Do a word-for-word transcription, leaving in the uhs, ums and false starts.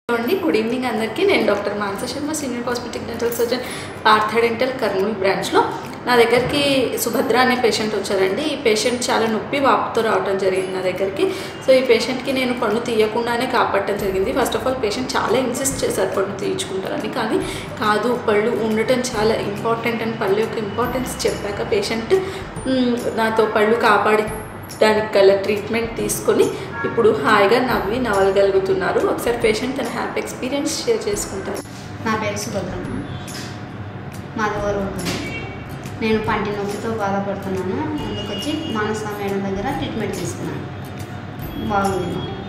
Good evening అందరికీ. నేను doctor Manasa Sharma, senior cosmetic dental surgeon, Partha dental Kurnool బ్రాంచ్లో. నా దగ్గరికి సుభద్ర అనే పేషెంట్ వచ్చారండి. ఈ పేషెంట్ చాలా నొప్పి వాపుతో రావడం జరిగింది నా దగ్గరికి. సో ఈ పేషెంట్కి నేను పన్ను తీయకుండానే కాపాడటం జరిగింది. ఫస్ట్ ఆఫ్ ఆల్ పేషెంట్ చాలా ఇన్సిస్ట్ చేశారు పన్ను తీయించుకుంటారని, కానీ కాదు, పళ్ళు ఉండటం చాలా ఇంపార్టెంట్ అని పళ్ళు యొక్క ఇంపార్టెన్స్ చెప్పాక పేషెంట్ నాతో పళ్ళు కాపాడి దానికి గల ట్రీట్మెంట్ తీసుకొని ఇప్పుడు హాయిగా నవ్వి నవ్వగలుగుతున్నారు. ఒకసారి పేషెంట్ తన హ్యాపీ ఎక్స్పీరియన్స్ షేర్ చేసుకుంటారు. నా పేరు సుభద్రమ్మ, మాది ఊరు. నేను పంటి నొప్పితో బాధపడుతున్నాను. అందుకొచ్చి మానస మేడం దగ్గర ట్రీట్మెంట్ తీసుకున్నాను. బాగుంది.